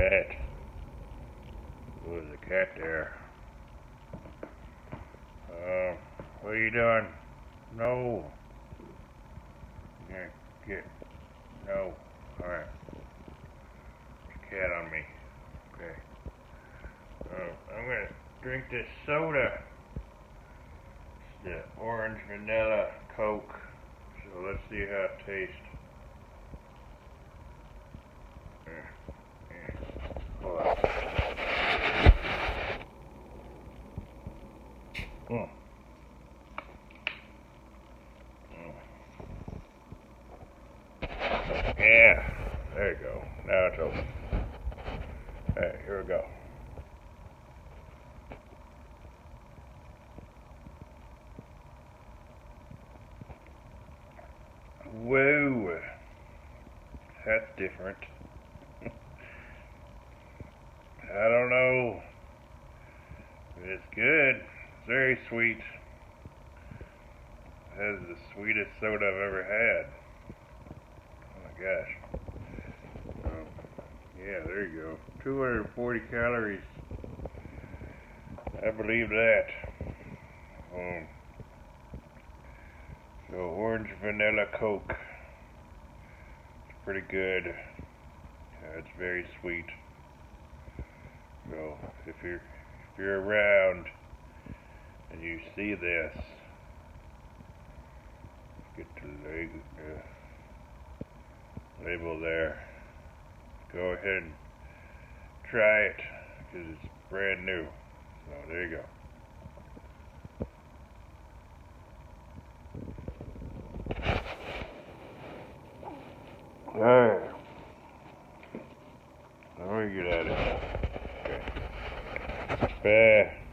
cat. There's a cat there. What are you doing? No. You can't get. No. Alright. There's a cat on me. Okay. I'm gonna drink this soda. It's the orange vanilla Coke. So let's see how it tastes. Hold on. Yeah, there you go. Now it's open. Alright, here we go. Whoa, that's different. I don't know. It's good. It's very sweet. It has the sweetest soda I've ever had. Oh my gosh. Yeah, there you go. 240 calories. I believe that. So orange vanilla Coke. It's pretty good. It's very sweet. So if you're around and you see this, get the label there. Go ahead and try it because it's brand new. So there you go. Alright. Let me get at it. Okay.